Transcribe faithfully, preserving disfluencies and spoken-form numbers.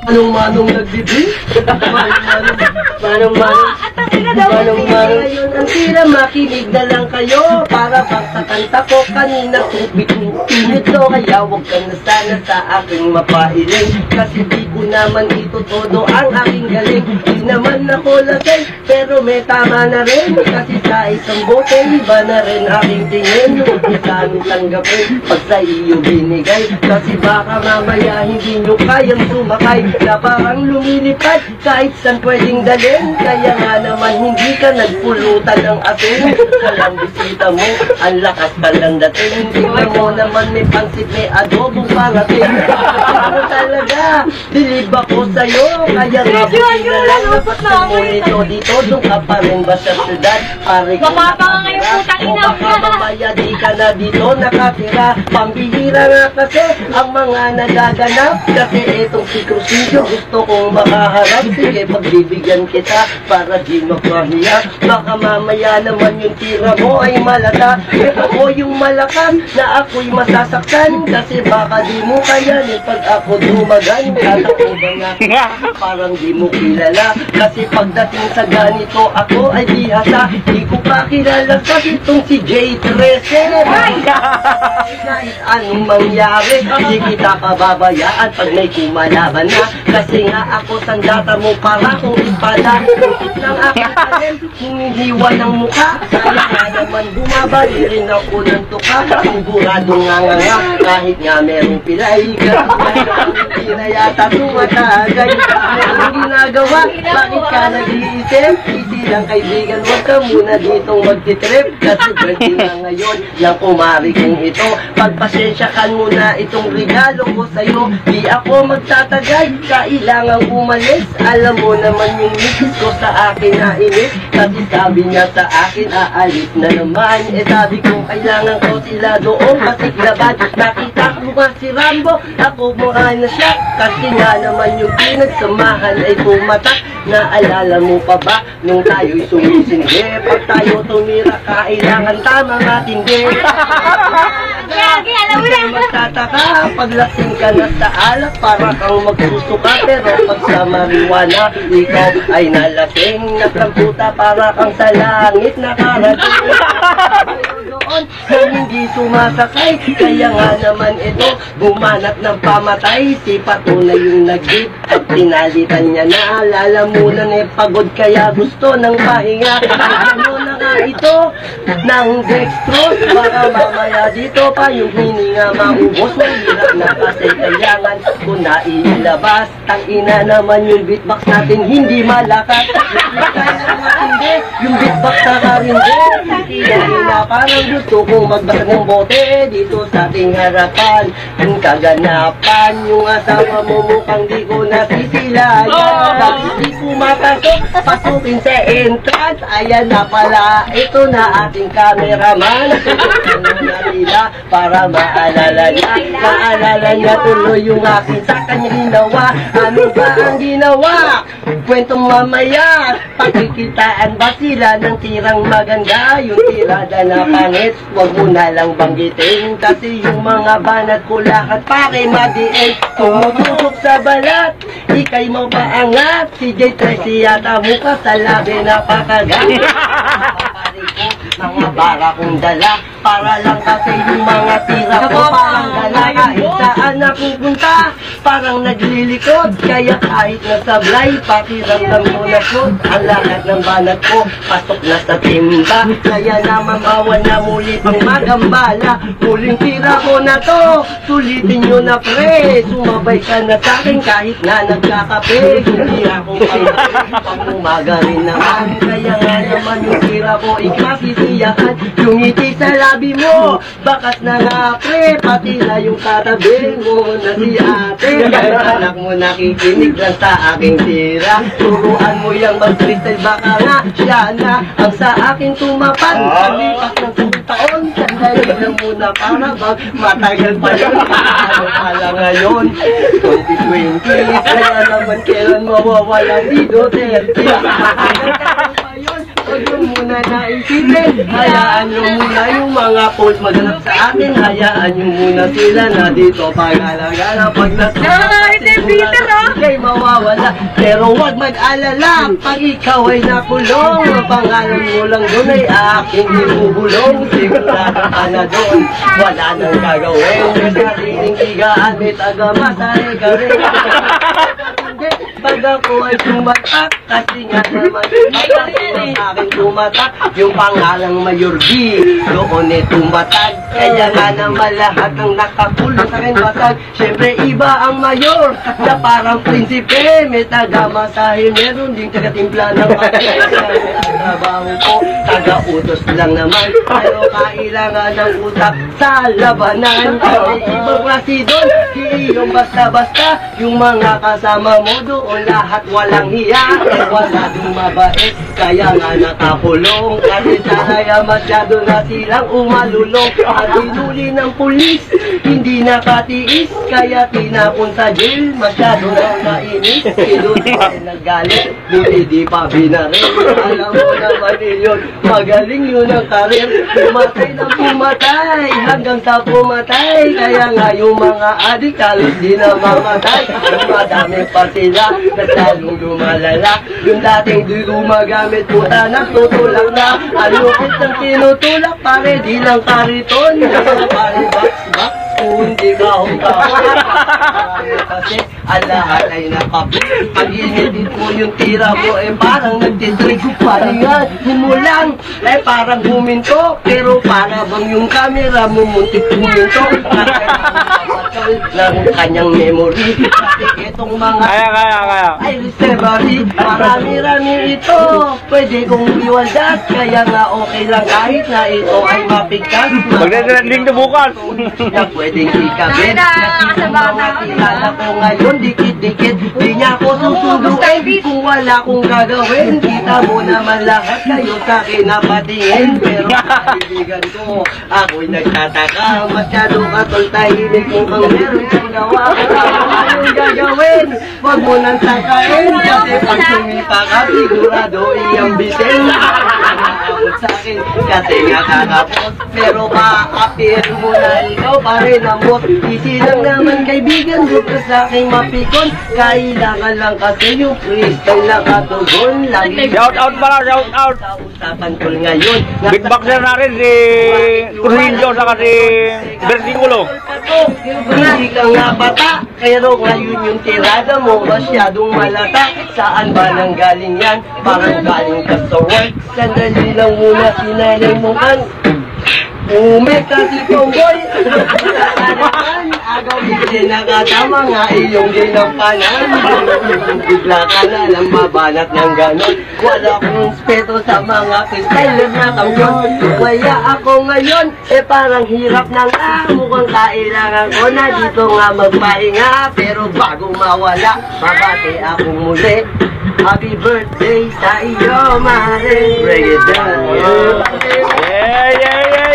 Manong-manong nagbibig? Manong-manong, manong-manong, manong-manong. Ngayon ang tira, makinig na lang kayo. Para bang sa kanta ko kanina, tubig-tubig ito. Kaya huwag ka na sana sa aking mapailing. Kasi di ko naman ito todo ang aking galing. Di naman ako lasing, pero may tama na rin. Kasi sa isang bote, iba na rin aking tingin. Huwag mo saan tanggapin pag sa iyo binigay. Kasi baka mamaya hindi nyo kayang sumakay. Na parang lumilipad kahit saan pwedeng dalhin. Kaya nga naman hindi ka nagpulutan ng asin. Kalang bisita mo, ang lakas ka lang dating. Tingnan mo naman may pansit, may adobo parating. Ano talaga, bilib ako sa'yo. Kaya nga buti na lang napasamunito dito. Doon ka pa rin ba sa syudad? Pare ko nakatira. O baka mamaya di ka na dito nakatira. Pambihira nga kasi ang mga nagaganap. Kasi etong si Crucillo gusto kong makaharap. Sige, pagbibigyan kita para di makahiya. Baka mamaya naman yung tira mo ay malata. E ako yung malakas na ako'y masasaktan. Kasi baka di mo kayanin pag ako dumagan. Tatakuban nga parang di mo kilala. Kasi pagdating sa ganito ako ay bihasa. Di ko pa kilala kasi itong si J thirteen. Kahit anong mangyari, di kita pababayaan pag may kumalaban na. Kasi nga ako sandata mo para kung espada. Nang aking talent, humihiwa ng mukha. Kaya nga naman bumabali rin ako ng tuka. Siguradong nga nga nga, kahit nga merong pilay. Hindi na yata tumatagay. Anong ginagawa? Bakit ka nag-iisip? Easy lang kaibigan, huwag ka muna ditong magtitrip. Kasi birthday na ngayon ng kumari kong ito. Pagpasensyakan mo na itong regalo ko sa'yo. Di ako magtatagal, kailangang umalis. Alam mo naman yung misis ko sa akin na inis. Kasi sabi niya sa akin, aalis na naman. Eh sabi ko, kailangan ko sila doon masiglaban. Nakita ko nga si Rambo, ako mukha na siya. Kasi nga naman yung pinagsamahan ay pumatak. Naalala mo pa ba nung tayo'y sumisindi? Pag tayo tumira, kailangan tama matindi. Alam mo na. Magtataka, paglasing ka na sa alak, para kang magsusuka. Pero pag sa marijuana, ikaw ay nalasing. Nagkamputa para kang sa langit nakarating. Doon na hindi sumasakay. Kaya nga naman ito, bumanat ng pamatay. Si Pato na yung nag-dip at tinalitan niya na. Lalamunan eh pagod kaya gusto ng pahinga. Ano na nga ito ng dextrose. Baka mamaya dito pa yung hininga maubos. Mahirap na kasi kailangan ko na ilabas. Tangina naman yung beatbox natin hindi malakas. Hindi, yung beatbox na karindi. Hindi na parang gusto kong magbasa ng bote dito sa ating harapan. Ang kaganapan, yung asawa mo mukhang di ko nasisilayan. Bakit di pumapasok, pasukin sa entrance. Ayan na pala, ito na ating cameraman. Tutukin na nila para maalala niya. Maalala niya tuloy yung akin sa kanya ginawa. Ano ba ang ginawa? Kwentong mamaya, pakikitaan ba sila ng tirang maganda? Yung tirada na pangit, wag mo na lang banggitin. Kasi yung mga banat ko lahat pare madiin. Tumutusok sa balat, ikay mo paangat. Si J thirteen yata mukha sa labi napakagat. Mga bara kong dala, para lang kasi yung mga tira ko parang dala. Kahit saan napupunta, parang naglilikod. Kaya kahit nasablay, pakiramdam ko na shoot. Ang lahat ng banat ko, pasok na sa timba. Kaya naman bawal na muli pang magambala. Huling tira ko na to, sulitin nyo na pre. Sumabay ka na sa akin kahit na nagkakape. Yung tira ko pang pang umaga rin naman. Kaya nga naman yung tira ko ikasisiyakan. Yung ngiti sa labi mo, bakas na nga pre. Pati na yung katabi mo na si ate. Kaya anak mo nakikinig lang sa aking tira. Turuan mo yung mag-freestyle, baka nga siya na ang sa akin tumapan. Palipas ng sabong taon, sandali lang muna para bang matagal pa yun. Ano pala ngayon, twenty twenty. Kaya naman kailan mawawala si Duterte. Huwag nyo muna naisipin. Hayaan nyo muna yung mga post maganap sa akin. Hayaan nyo muna sila na dito pag-alagala. Pag nasa Peter, oh! ika'y mawawala. Pero huwag mag-alala, pag ikaw ay nakulong, ang pangalan mo lang doon ay aking ibubulong. Sigurado ka na doon, wala nang gagawin. Sariling higaan, may taga-masari ka rin. Pag ako ay tumatak, kasi nga naman pag ang aking tumatak, yung pangalang Mayor B, doon ay tumatag. Kaya nga naman lahat ng nakakulong sa akin batag. Siyempre iba ang mayor, na parang prinsipe, may taga-masahe, meron ding taga-timpla ng kape. Ang trabaho ko, taga-utos lang naman, pero kailangan ng utak sa labanan. May ibang klase doon, di yung basta-basta, yung mga kasama mo doon lahat walang hiya, eh wala ding mabait, kaya nga nakakulong. Kasi sana masyado na silang umalulong. Ang pinuli ng pulis, hindi nakatiis, kaya tinapon sa jail, masyado daw nainis. Pinutin naggalit, buti di pa binarin. Alam mo naman yun, magaling yun ang karir. Pumatay na pumatay, hanggang sa pumatay. Kaya nga yung mga adik, halos di na mamatay. Madami pa sila, nasalong lumalala. Yung dating di gumagamit, puta nagtutulak na. Alupit ng tinutulak, pare di lang kariton. Pare box box, kung di ba hukawan. Kasi ang lahat ay nakapit. Pag initin mo yung tira mo, eh parang nagtitrick. Paringan mo lang, eh parang huminto. Pero para bang yung camera mo muntik huminto. Ng kanyang memory. Kasi itong mga Kaya, kaya, kaya. ay reservary, marami-rami ito. Pwede kong iwaldas, kaya nga okay lang kahit na ito ay mapigtas. Magdadalending na bukas. Na pwedeng ikabit. Yung mga kilala ko ngayon, dikit-dikit. Di niya ako susuduin kung wala kong gagawin. Kita mo naman lahat kayo sa akin napatingin. Pero kaibigan ko, ako'y nagtataka. Masyado katol tahimik mo kang meron siyang gawa. Anong gagawin? Huwag mo nang takain. Kasi pag sumita ka, sigurado iyang bitin. Nakakabot sa akin, kasi nga kakapos. Pero ma-appear mo na ikaw pa rin ang bot. Easy lang naman kaibigan, huwag ka sa aking mapikon. Kailangan lang kasi yung freestyle na katugon. Lagi Shout out pala, shout out. sa usapan ko ngayon. Big boxer natin si Trujillo saka si Versiculo. Hindi ka nga bata, pero ngayon yung tirada mo masyadong malata. Saan ba nang galing yan? Parang galing ka sa work. Sandali lang muna, sinanay mo kan. Ume kasi tomboy. Saan agaw bigli nakatama nga iyong ginampanan. Bigla ka na lang mabanat ng ganon. Wala akong respeto sa mga freestyler na kamyon. Kaya ako ngayon, eh parang hirap na nga. Mukhang kailangan ko na dito nga magpahinga. Pero bago mawala, babati ako muli. Happy birthday sa iyo, Mare. Break it down. Yeah, yeah, yeah.